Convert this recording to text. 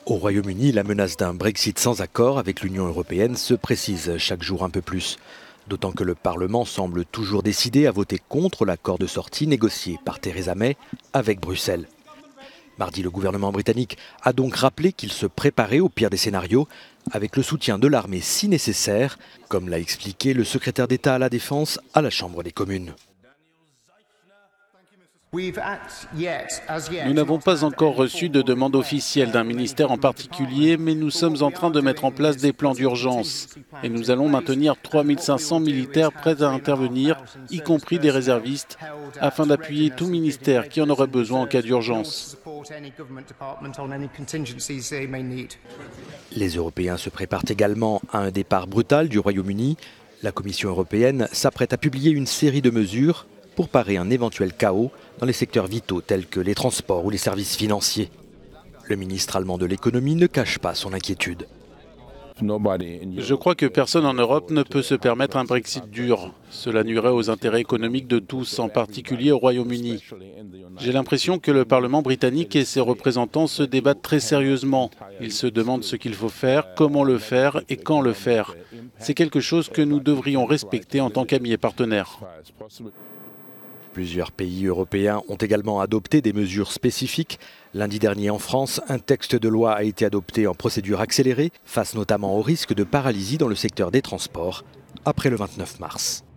Au Royaume-Uni, la menace d'un Brexit sans accord avec l'Union européenne se précise chaque jour un peu plus. D'autant que le Parlement semble toujours décidé à voter contre l'accord de sortie négocié par Theresa May avec Bruxelles. Mardi, le gouvernement britannique a donc rappelé qu'il se préparait au pire des scénarios, avec le soutien de l'armée si nécessaire, comme l'a expliqué le secrétaire d'État à la Défense à la Chambre des communes. Nous n'avons pas encore reçu de demande officielle d'un ministère en particulier, mais nous sommes en train de mettre en place des plans d'urgence. Et nous allons maintenir 3500 militaires prêts à intervenir, y compris des réservistes, afin d'appuyer tout ministère qui en aurait besoin en cas d'urgence. Les Européens se préparent également à un départ brutal du Royaume-Uni. La Commission européenne s'apprête à publier une série de mesures pour parer un éventuel chaos dans les secteurs vitaux tels que les transports ou les services financiers. Le ministre allemand de l'économie ne cache pas son inquiétude. Je crois que personne en Europe ne peut se permettre un Brexit dur. Cela nuirait aux intérêts économiques de tous, en particulier au Royaume-Uni. J'ai l'impression que le Parlement britannique et ses représentants se débattent très sérieusement. Ils se demandent ce qu'il faut faire, comment le faire et quand le faire. C'est quelque chose que nous devrions respecter en tant qu'amis et partenaires. Plusieurs pays européens ont également adopté des mesures spécifiques. Lundi dernier en France, un texte de loi a été adopté en procédure accélérée, face notamment au risque de paralysie dans le secteur des transports, après le 29 mars.